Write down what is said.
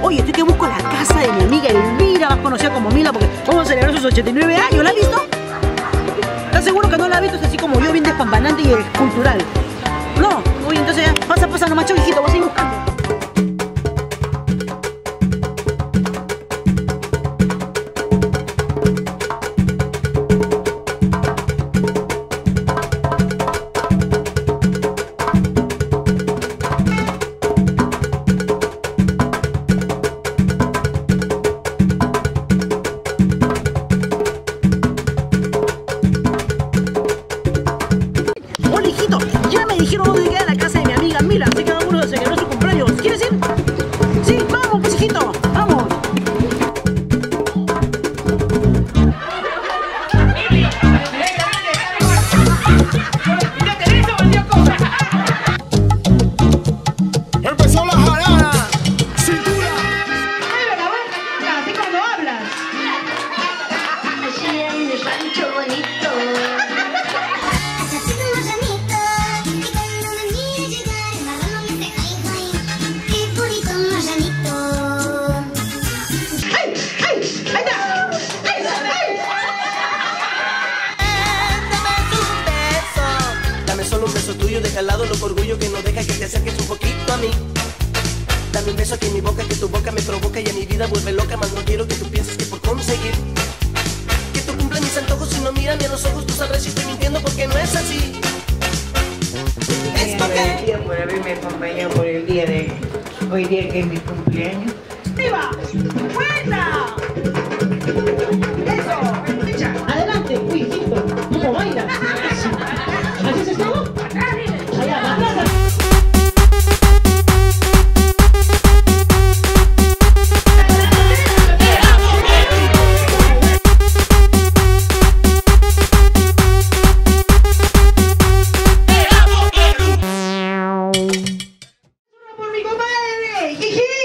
Oye, estoy que busco la casa de mi amiga Elvira, más conocida como Mila, porque vamos a celebrar sus 89 años. ¿La has visto? ¿Estás seguro que no la has visto? Es así como yo, bien despampanante y cultural. No, oye, entonces ya, pasa nomás, chau, hijito, voy a ir buscando. Hola, hijito, ya me dijeron dónde queda la casa de mi amiga Mila, así que vamos a celebrar su cumpleaños. ¿Quieres ir? Sí, vamos, pues, hijito, vamos. Empezó la jarana, cintura. Mueve la boca, así cuando hablas. Allí en el rancho bonito. ¡Ay! ¡Ay! ¡Ahí está! ¡Ay! ¡Ay! Dame solo un beso tuyo, deja al lado loco orgullo que no deja que te acerques un poquito a mí. Dame un beso aquí en mi boca, que tu boca me provoca y a mi vida vuelve loca, más no quiero que tú pienses que por conseguir que tú cumples mis antojos y no mírame a los ojos, tú sabrás si estoy mintiendo porque no es así. Es porque Por haberme acompañado por el día de hoy día que es mi cumpleaños. ¡Viva! ¡Buena! ¡Eso! ¡Echa! Adelante, uy, hijito, ¿cómo bailas? ¿Así se estaba? Allá, va. ¡Por mi compadre! ¡Jiji!